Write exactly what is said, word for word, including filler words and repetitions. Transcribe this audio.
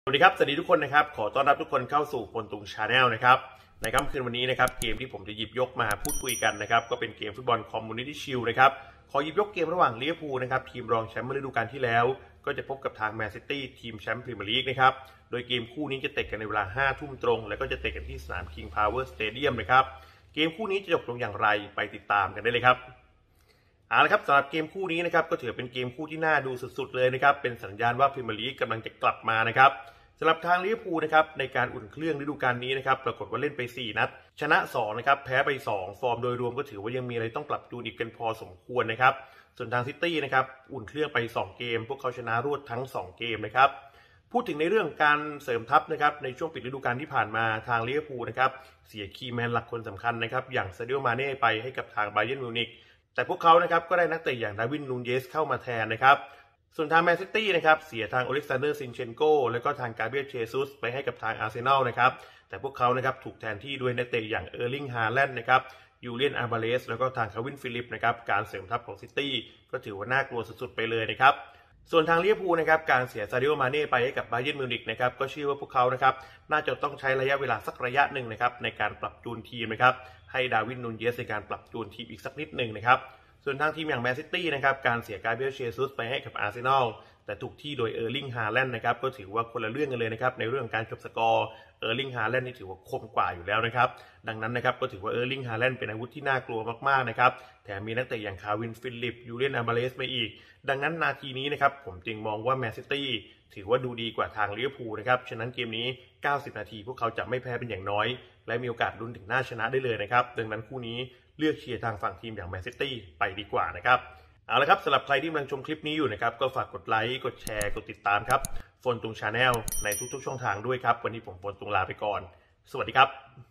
สวัสดีครับสวัสดีทุกคนนะครับขอต้อนรับทุกคนเข้าสู่ปนตุงชาแนลนะครับในค่ำคืนวันนี้นะครับเกมที่ผมจะหยิบยกมาพูดคุยกันนะครับก็เป็นเกมฟุตบอลคอมมูนิตี้ชิลนะครับขอหยิบยกเกมระหว่างลิเวอร์พูลนะครับทีมรองแชมป์เมื่อฤดูกาลที่แล้วก็จะพบกับทางแมนซิตี้ทีมแชมป์พรีเมียร์ลีกนะครับโดยเกมคู่นี้จะเตะกันในเวลาห้าทุ่มตรงแล้วก็จะเตะกันที่สนาม King Power Stadium นะครับเกมคู่นี้จะจบลงอย่างไรไปติดตามกันได้เลยครับเอาละครับสำหรับเกมคู่นี้นะครับก็ถือเป็นเกมคู่ที่น่าดูสุดๆเลยนะครับเป็นสัญญาณว่าพรีเมียร์ลีกกำลังจะกลับมานะครับสำหรับทางลิเวอร์พูลนะครับในการอุ่นเครื่องฤดูกาลนี้นะครับปรากฏว่าเล่นไปสี่นัดชนะสองนะครับแพ้ไปสองฟอร์มโดยรวมก็ถือว่ายังมีอะไรต้องปรับจูนอีกกันพอสมควรนะครับส่วนทางซิตี้นะครับอุ่นเครื่องไปสองเกมพวกเขาชนะรวดทั้งสองเกมนะครับพูดถึงในเรื่องการเสริมทัพนะครับในช่วงปิดฤดูกาลที่ผ่านมาทางลิเวอร์พูลนะครับเสียคีย์แมนหลักคนสำคัญนะครับอย่างซาดิโอ มาเน่ไปให้กับทางไบเยิร์นมิวนิกแต่พวกเขานะครับก็ได้นักเตะอย่างดาร์วิน นูนเยสเข้ามาแทนนะครับส่วนทางแมนซิตี้นะครับเสียทางโอเล็กซานเดอร์ ซินเชนโกและก็ทางกาเบรียล เจซุสไปให้กับทางอาร์เซนอลนะครับแต่พวกเขานะครับถูกแทนที่ด้วยนักเตะอย่างเออร์ลิง ฮาแลนด์นะครับยูเลียน อาร์บาเลสแล้วก็ทางคาวิน ฟิลิปนะครับการเสริมทัพของซิตี้ก็ถือว่าน่ากลัวสุดๆไปเลยนะครับส่วนทางลิเวอร์พูลนะครับการเสียซาดิโอ มาเน่ไปให้กับไบเยิร์นมิวนิกนะครับก็เชื่อว่าพวกเขานะครับน่าจะต้องใช้ระยะเวลาสักระยะหนึ่งนะครับในการปรับจูนทีมนะครับให้ดาร์วิน นูนเยสในการปรับจูนทีมอีกสักนิดหนึ่งนะครับส่วนทางทีมอย่างแมนซิตี้นะครับการเสียกาเบรียล เจซุสไปให้กับอาร์เซนอลแต่ถูกที่โดยเออร์ลิง ฮาแลนด์นะครับก็ถือว่าคนละเรื่องกันเลยนะครับในเรื่องการจบสกอร์เออร์ลิง ฮาแลนด์นี่ถือว่าคมกว่าอยู่แล้วนะครับดังนั้นนะครับก็ถือว่าเออร์ลิง ฮาแลนด์เป็นอาวุธที่น่ากลัวมากๆนะครับแถมมีนักเตะอย่างคาวิน ฟิลิปยูเลียน อาร์บาเลสมาอีกดังนั้นนาทีนี้นะครับผมจึงมองว่าแมนซิตี้ถือว่าดูดีกว่าทางลิเวอร์พูลนะครับฉะนั้นเกมนี้เก้าสิบนาทีพวกเขาจะไม่แพ้เป็นอย่างน้อยและมีโอกาสลุ้นถึงหน้าชนะได้เลยนะครับดังนั้นคู่นี้เลือกเชียร์ทางฝั่งทีมอย่างแมนซิตี้ไปดีกว่านะครับเอาละครับสำหรับใครที่กำลังชมคลิปนี้อยู่นะครับก็ฝากกดไลค์กดแชร์กดติดตามครับฟนตุงชาแนลในทุกๆช่องทางด้วยครับวันนี้ผมฟนตุงลาไปก่อนสวัสดีครับ